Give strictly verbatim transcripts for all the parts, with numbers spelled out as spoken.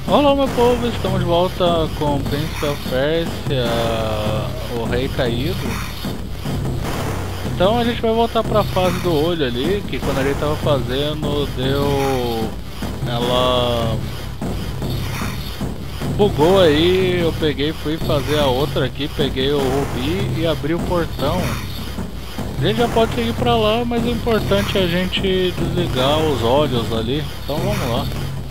Olá meu povo, estamos de volta com o Príncipe of Persia, o Rei Caído. Então a gente vai voltar para a fase do olho ali, que quando a gente tava fazendo deu... ela bugou aí, eu peguei fui fazer a outra aqui, peguei o rubi e abri o portão. A gente já pode seguir para lá, mas o importante é a gente desligar os olhos ali, então vamos lá.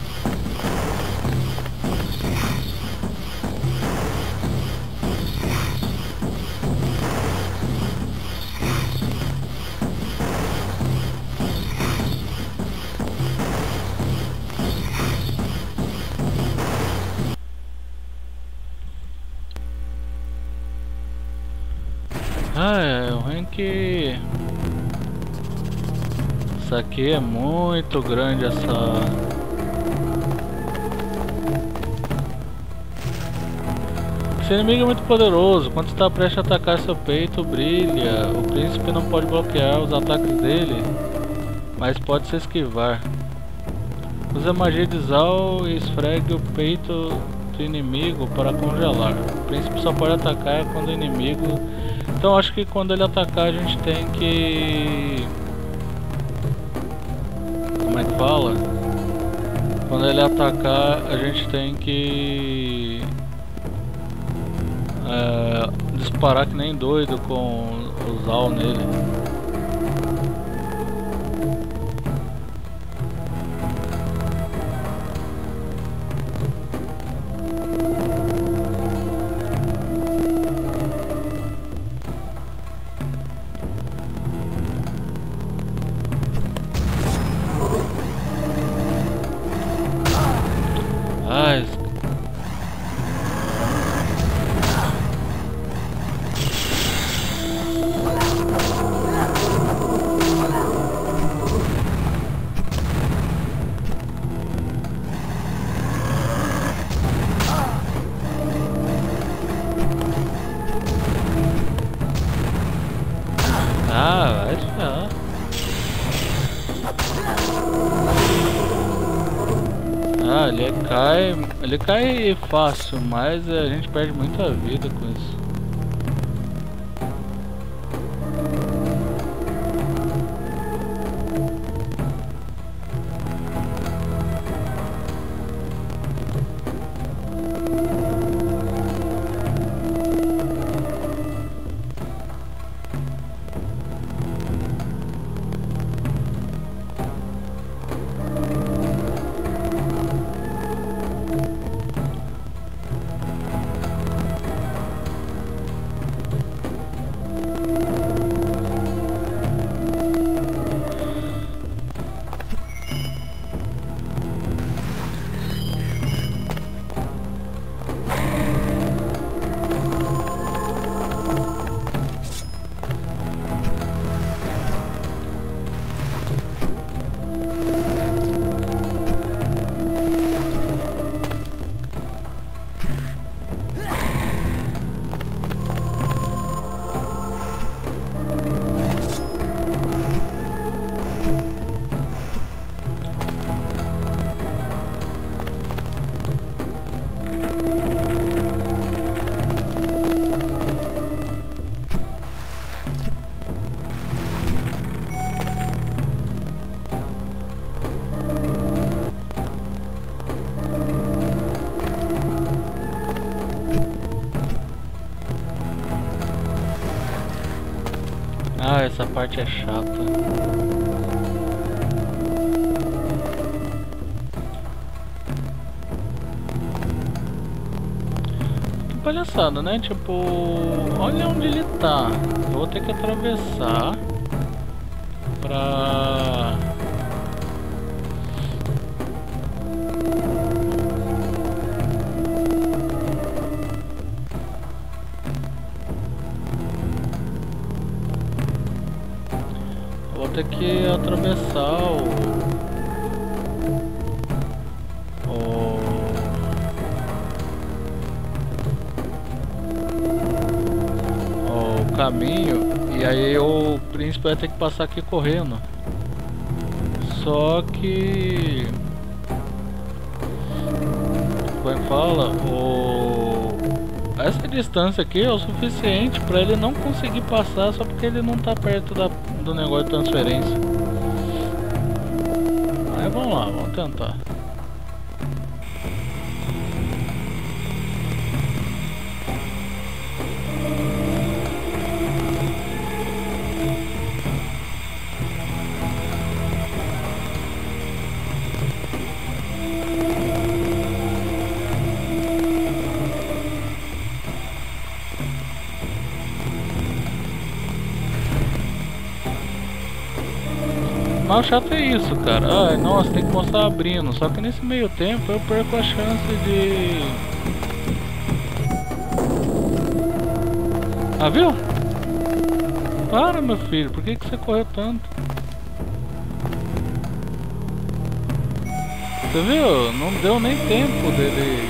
Ah, é, o rank... Isso aqui é muito grande, essa... Esse inimigo é muito poderoso, quando está prestes a atacar seu peito, brilha. O príncipe não pode bloquear os ataques dele, mas pode se esquivar. Use a magia de Zal e esfregue o peito do inimigo para congelar. O príncipe só pode atacar quando o inimigo... Então acho que quando ele atacar a gente tem que... Como é que fala? Quando ele atacar a gente tem que... É, disparar que nem doido com o Zal nele. Ai, ah, vai já. Ah, ele cai, ele cai fácil, mas a gente perde muita vida com isso. Ah, essa parte é chata. Que palhaçada, né? Tipo, olha onde ele tá. Eu vou ter que atravessar pra... Vou ter que atravessar o... o... o caminho, e aí o príncipe vai ter que passar aqui correndo. Só que... como é que fala? O... Essa distância aqui é o suficiente para ele não conseguir passar só porque ele não tá perto da, do negócio de transferência. Aí vamos lá, vamos tentar. Mas o chato é isso, cara. Ai, nossa, tem que mostrar abrindo. Só que nesse meio tempo eu perco a chance de... Ah, viu? Para, meu filho. Por que que você correu tanto? Você viu? Não deu nem tempo dele...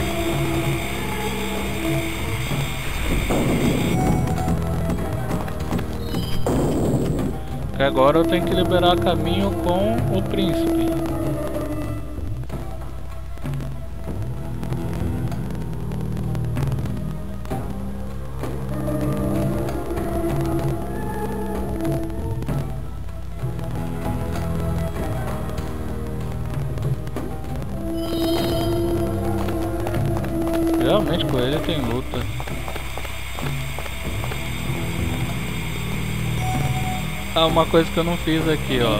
Que agora eu tenho que liberar caminho com o príncipe. Realmente com ele tem luta. Ah, uma coisa que eu não fiz aqui, ó.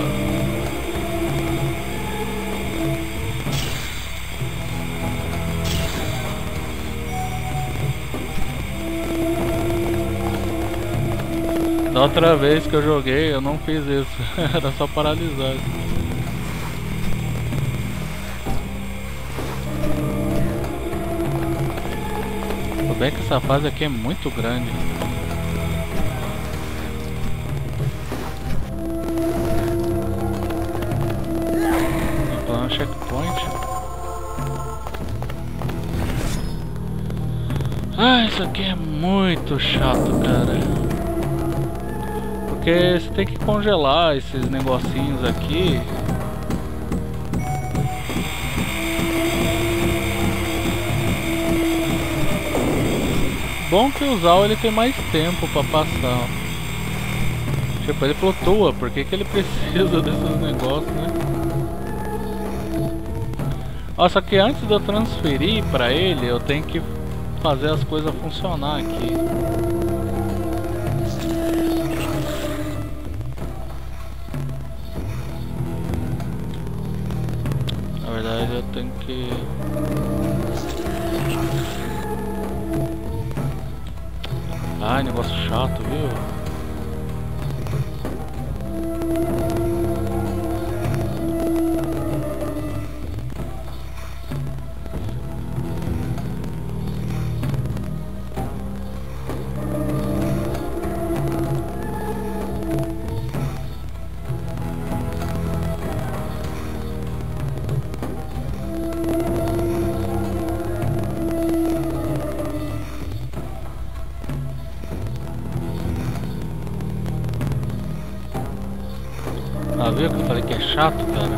Da outra vez que eu joguei, eu não fiz isso. Era só paralisado. Tudo bem que essa fase aqui é muito grande. Checkpoint. Ah, isso aqui é muito chato, cara. Porque você tem que congelar esses negocinhos aqui. Bom que o Zal ele tem mais tempo pra passar. Tipo, ele flutua. Por que que ele precisa desses negócios, né? Ó, só que antes de eu transferir pra ele, eu tenho que fazer as coisas funcionar aqui. Na verdade eu tenho que... Ai, negócio chato, viu? Ah, viu que eu falei que é chato, cara?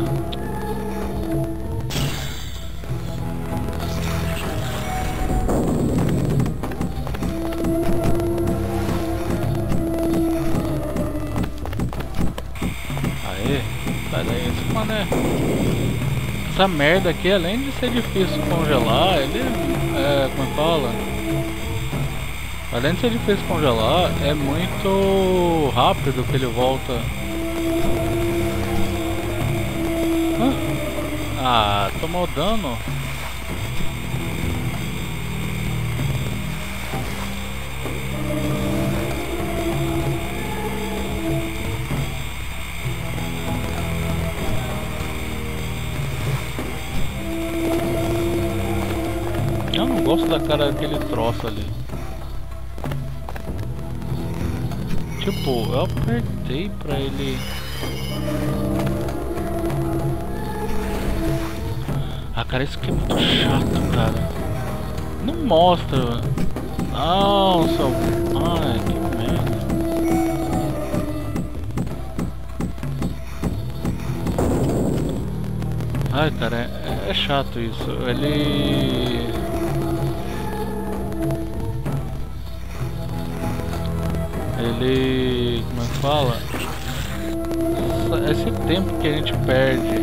Aê, sai daí esse mané. Essa merda aqui, além de ser difícil congelar, ele é, como é que fala? Além de ser difícil congelar, é muito rápido que ele volta. Ah, tomou dano. Eu não gosto da cara daquele troço ali. Tipo, eu apertei pra ele... Ah, cara, isso aqui é muito chato, cara. Não mostra. Não, seu... Ai, que merda. Ai, cara, é, é chato isso. Ele... Ele... como é que fala? Esse tempo que a gente perde.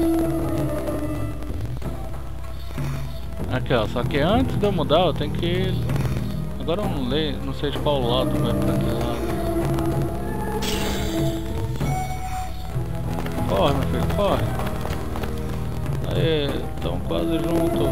Aqui ó, só que antes de eu mudar eu tenho que... Agora eu não leio, não sei de qual lado vai pra que lado. Corre, meu filho, corre. Aê, tão quase junto.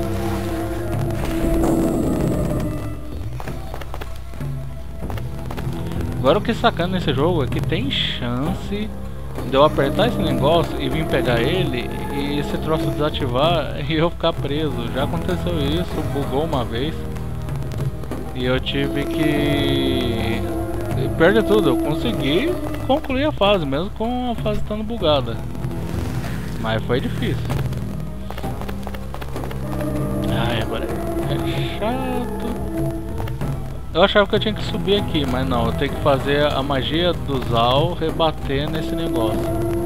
Agora o que sacana nesse jogo é que tem chance de eu apertar esse negócio e vir pegar ele e esse troço desativar e eu ficar preso. Já aconteceu isso, bugou uma vez e eu tive que perder tudo. Eu consegui concluir a fase, mesmo com a fase estando bugada, mas foi difícil. Ai, agora é chato. Eu achava que eu tinha que subir aqui, mas não, eu tenho que fazer a magia do Zal rebater nesse negócio.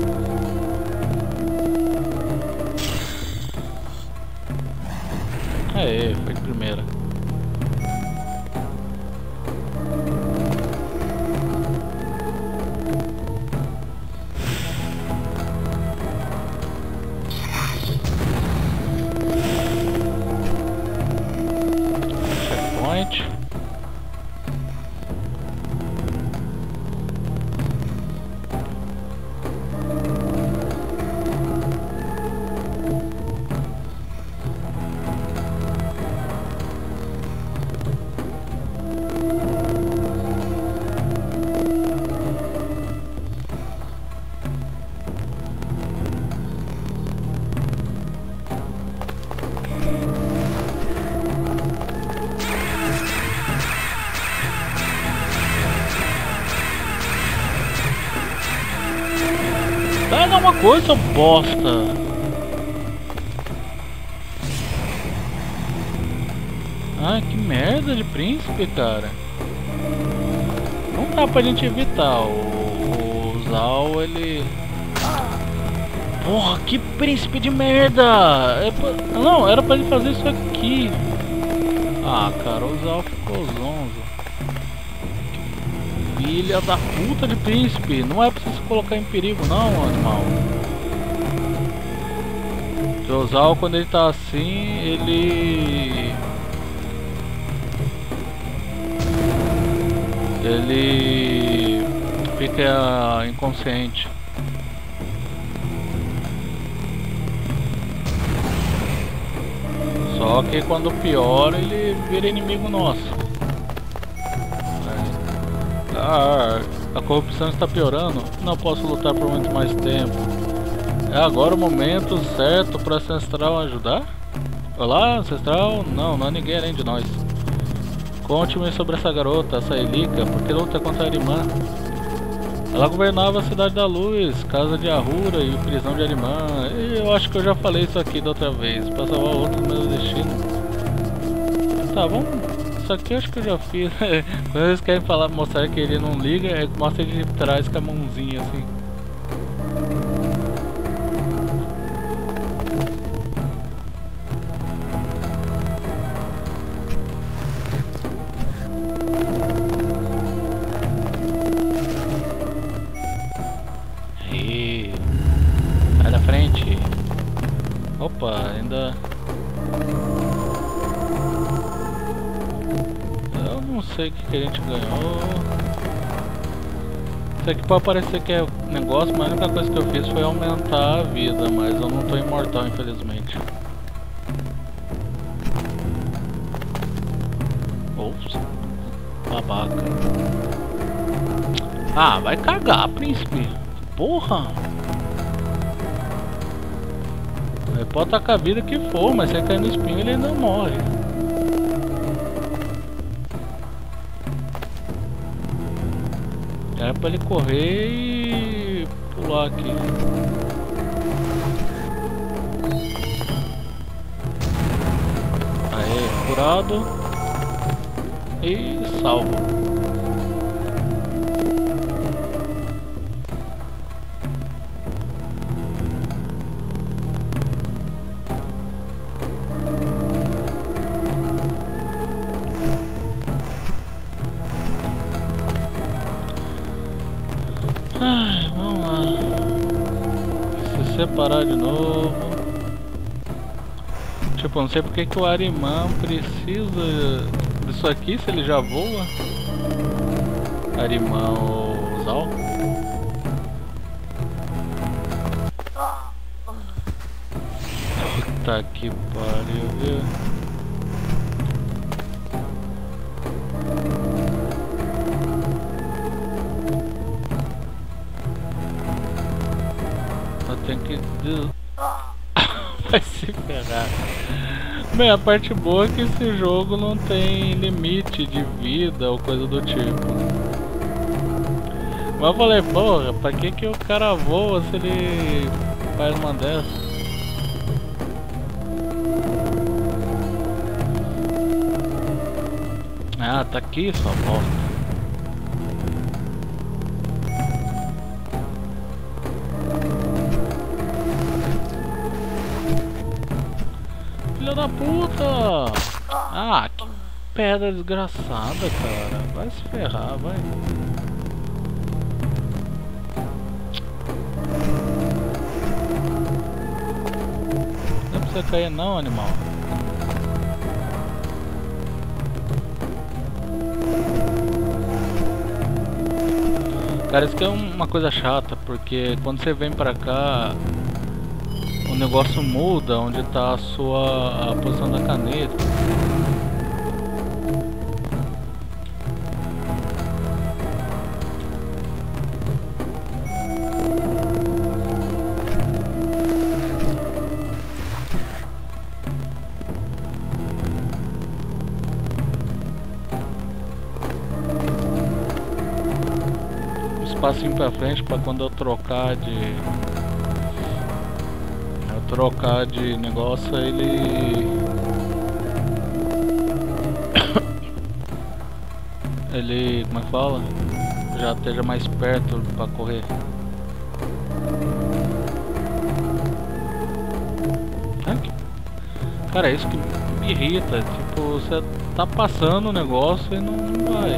Aê, foi de primeira. Checkpoint. Pega uma coisa, bosta! Ai, que merda de príncipe, cara! Não dá pra gente evitar. O, o Zal, ele... Porra, que príncipe de merda! É pra... Não, era pra ele fazer isso aqui. Ah, cara, o Zal ficou zonzo. Filha da puta de príncipe, não é pra você se colocar em perigo não, animal. O Zal, quando ele tá assim, ele... Ele... fica inconsciente. Só que quando piora, ele vira inimigo nosso. Ah, a corrupção está piorando. Não posso lutar por muito mais tempo. É agora o momento certo para Ancestral ajudar? Olá, Ancestral? Não, não é ninguém além de nós. Conte-me sobre essa garota, essa Elika, porque luta contra a Arimã. Ela governava a Cidade da Luz, casa de Ahura e prisão de Arimã. E eu acho que eu já falei isso aqui da outra vez, para salvar outro do meu destino. Tá, vamos. Isso aqui eu acho que eu já fiz. Quando eles querem falar, mostrar que ele não liga, é que mostra ele de trás com a mãozinha assim. Aí, sai da frente. Opa, ainda... Não sei o que, que a gente ganhou. Isso aqui pode parecer que é negócio, mas a única coisa que eu fiz foi aumentar a vida, mas eu não tô imortal, infelizmente. Ops, babaca. Ah, vai cagar, príncipe. Porra. Ele pode tacar a vida que for, mas se ele cair no espinho ele ainda morre. Era pra ele correr e pular aqui. Aê, curado. E salvo. disparar de novo. Tipo, não sei porque que o Ahriman precisa disso aqui se ele já voa. Ahriman ou Zal. Puta que pariu, viu? Eu tenho que... Vai se ferrar. Bem, a parte boa é que esse jogo não tem limite de vida ou coisa do tipo. Mas eu falei, porra, pra que que o cara voa se ele faz uma dessas? Ah, tá aqui sua bosta. Filha da puta! Ah, que pedra desgraçada, cara. Vai se ferrar, vai. Não é pra você cair não, animal. Cara, isso que é uma coisa chata, porque quando você vem pra cá, o negócio muda onde tá a sua a posição da caneta. Passinho pra frente pra quando eu trocar de eu trocar de negócio ele ele como é que fala? Já esteja mais perto pra correr. Cara, é isso que me irrita, tipo, você tá passando o negócio e não, não vai.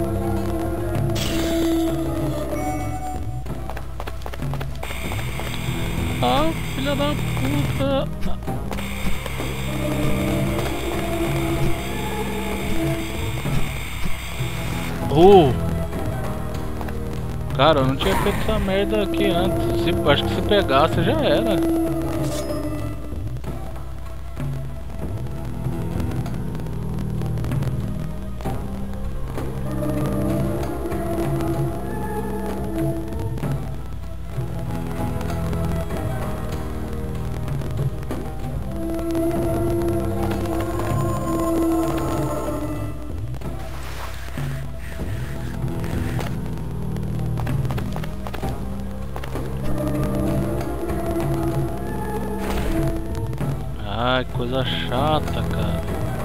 Ah, filha da puta. Oh. Cara, eu não tinha feito essa merda aqui antes. Se, acho que se pegasse já era. Ai, coisa chata, cara.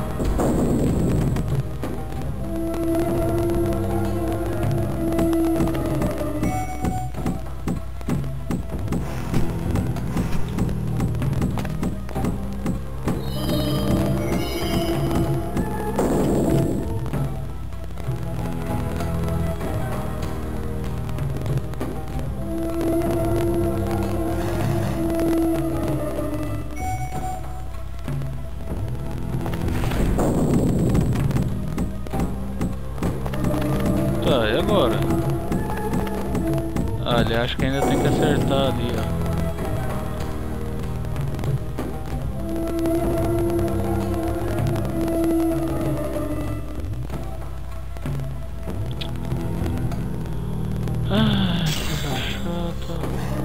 Tá, e agora? Ah, ali acho que ainda tem que acertar ali, ó. Ah, coisa chata.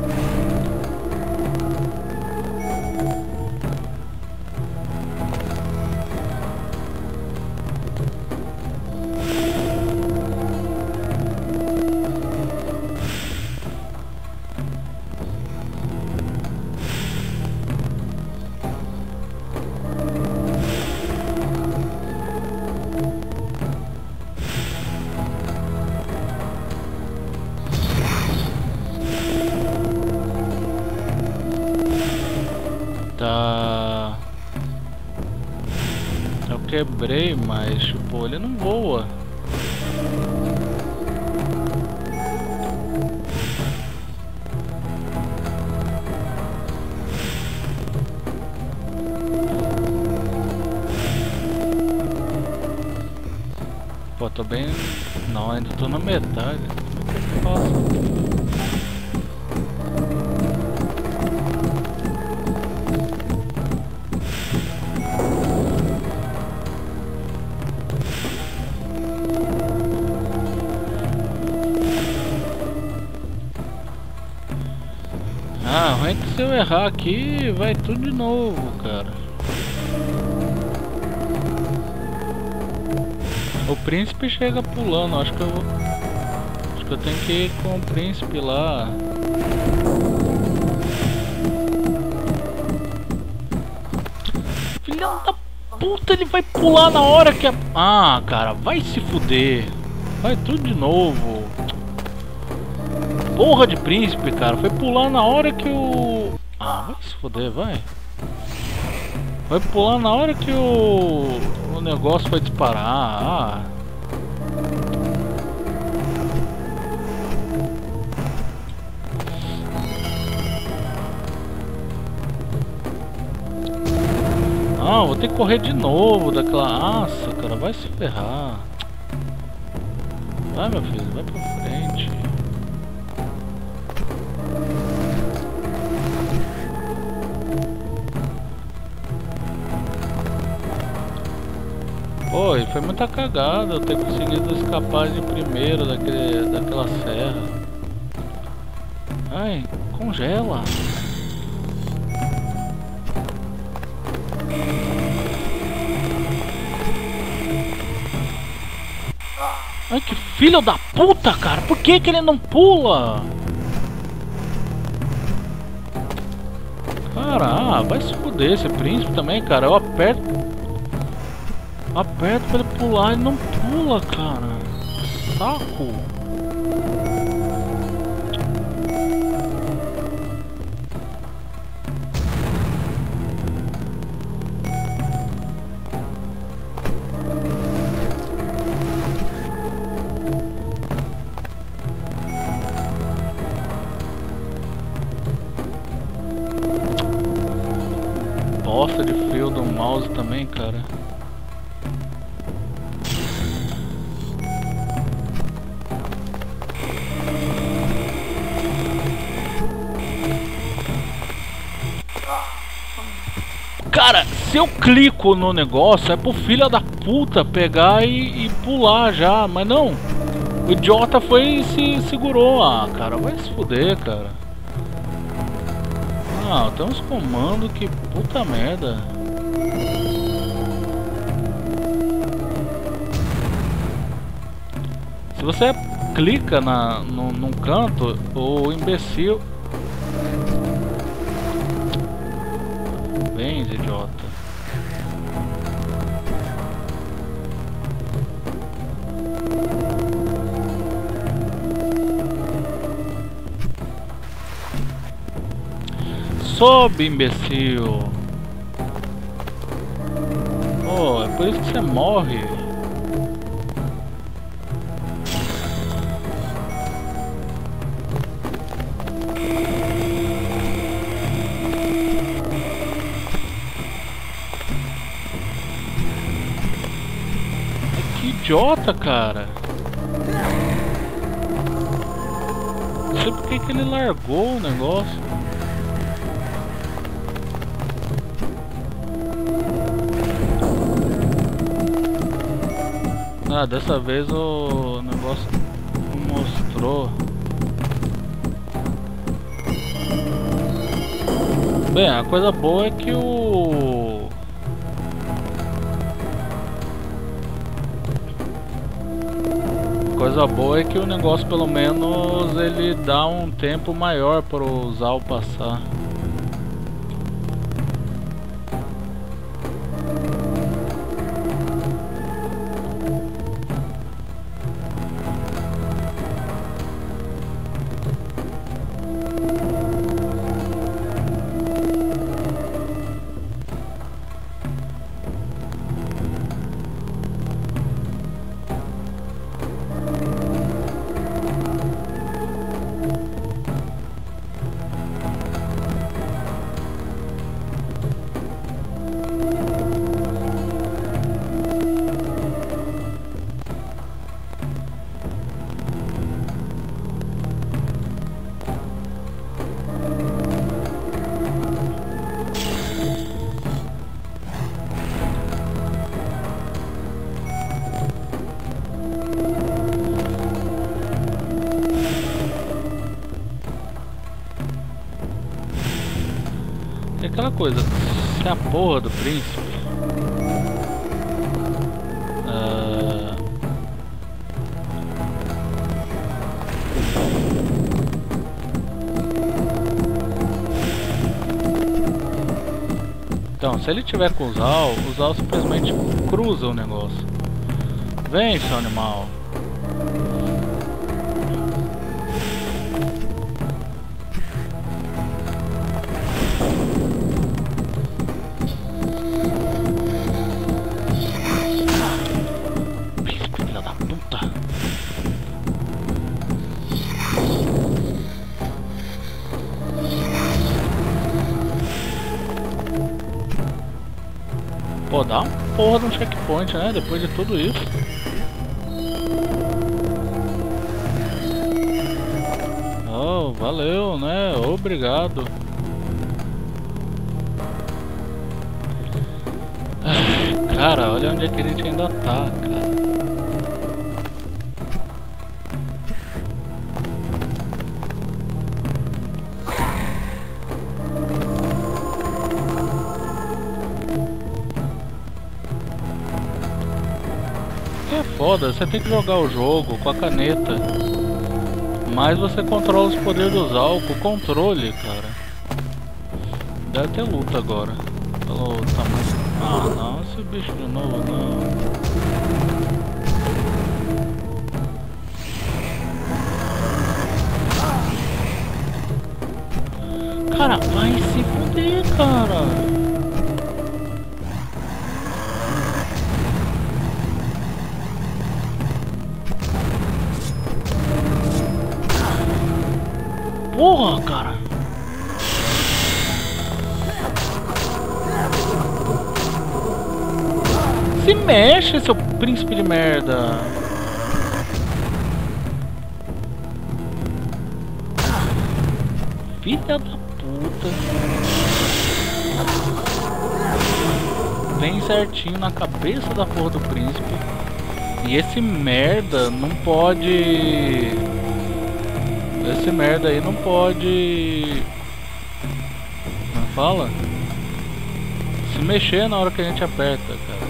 Tá. Eu quebrei, mas tipo, ele não voa. tô bem... Não, ainda tô na metade. Nossa. Ah, ruim que se eu errar aqui, vai tudo de novo, cara. O príncipe chega pulando, acho que eu vou... Acho que eu tenho que ir com o príncipe lá. Filha da puta, ele vai pular na hora que a... Ah, cara, vai se fuder. Vai tudo de novo. Porra de príncipe, cara. Foi pular na hora que o... Ah, vai se fuder, vai. Vai pular na hora que o... O negócio vai disparar. Ah. Ah, vou ter que correr de novo daquela... Nossa, cara, vai se ferrar. Vai, meu filho, vai pra frente. Pô, e foi muita cagada eu ter conseguido escapar de primeiro daquele, daquela serra. Ai, congela. Ai, que filho da puta, cara. Por que que ele não pula? Cara, ah, vai se fuder esse príncipe também, cara. Eu aperto... Aperto pra ele pular e não pula, cara. Saco. Bosta de frio do mouse também, cara. Cara, se eu clico no negócio é pro filho da puta pegar e, e pular já, mas não. O idiota foi e se segurou. Ah, cara, vai se fuder, cara. Ah, tem uns comandos que puta merda. Se você clica na, no, num canto, o imbecil... Bem, idiota. Sobe, imbecil. Oh, é por isso que você morre. Que idiota, cara. Não sei por que que ele largou o negócio. Ah, dessa vez o negócio não mostrou. Bem, a coisa boa é que o... Coisa boa é que o negócio pelo menos ele dá um tempo maior para usar o passar. coisa, se a porra do príncipe uh... então, se ele tiver com o Zal, o Zal simplesmente cruza o negócio. Vem, seu animal. Filha da puta. Pô, dá uma porra de um checkpoint, né? Depois de tudo isso. Oh, valeu, né? Obrigado. Ai, cara, olha onde é que a gente ainda tá, cara. É foda, você tem que jogar o jogo com a caneta. Mas você controla os poderes do Zal com o controle, cara. Deve ter luta agora. Pelo tamanho. Ah não, esse bicho de novo não. Cara, vai se fuder, cara. Porra, cara. Se mexe, seu príncipe de merda. Filha da puta. Vem certinho na cabeça da porra do príncipe. E esse merda não pode... Esse merda aí não pode... Como fala? Se mexer na hora que a gente aperta, cara.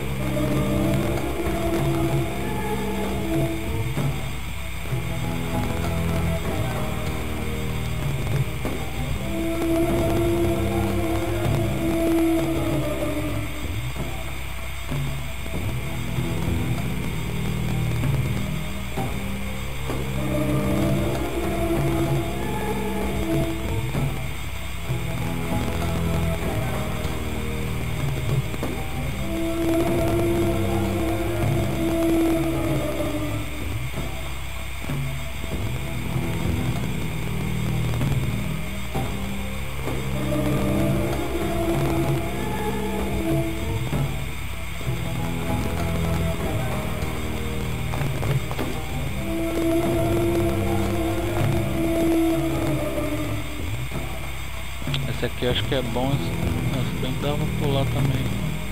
Esse aqui eu acho que é bom, se bem que dava pra pular também.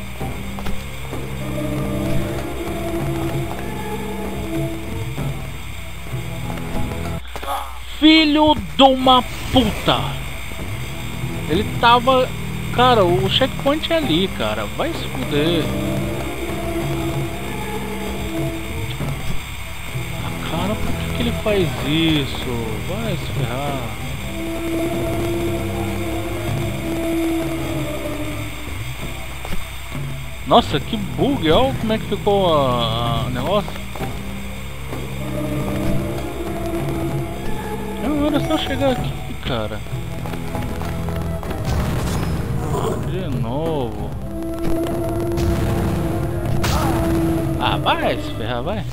Filho de uma puta! Ele tava... Cara, o checkpoint é ali, cara. Vai se fuder. Ah, cara, por que, que ele faz isso? Vai se ferrar. Nossa, que bug, olha como é que ficou o negócio. Não, era só chegar aqui, cara. Ah, de novo. Ah, vai se ferrar, vai.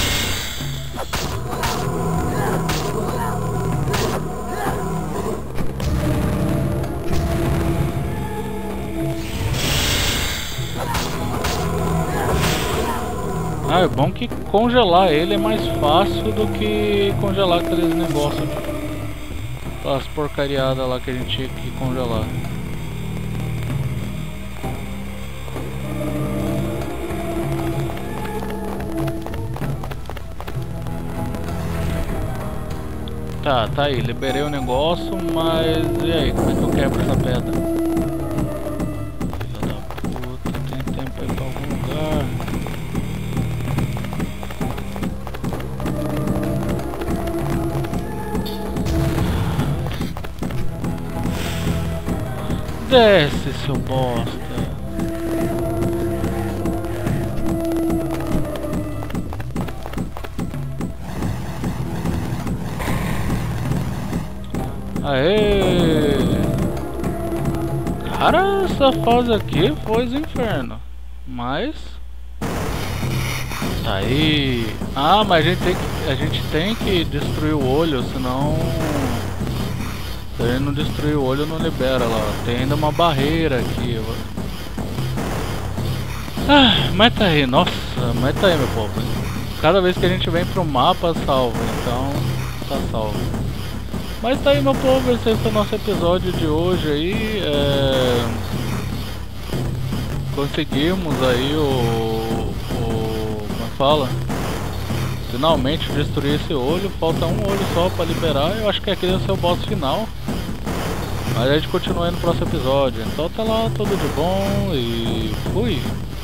Ah, é bom que congelar ele é mais fácil do que congelar aqueles negócios, aquelas porcariadas lá que a gente tinha que congelar. Tá, tá aí, liberei o negócio, mas e aí, como é que eu quebro essa pedra? Desce, seu bosta. Aê! Cara, essa fase aqui foi os infernos. Mas... tá aí. Ah, mas a gente tem que, a gente tem que destruir o olho, senão... se a gente não destruir o olho, não libera lá. Tem ainda uma barreira aqui. Ah, mas tá aí, nossa, mas tá aí, meu povo. Cada vez que a gente vem pro mapa, salva. Então, tá salvo. Mas tá aí, meu povo, esse foi o nosso episódio de hoje aí. É... conseguimos aí o... o... como é que fala? Finalmente destruir esse olho. Falta um olho só pra liberar. Eu acho que aquele vai ser o boss final. Mas a gente continua aí no próximo episódio. Então tá lá, tudo de bom e fui!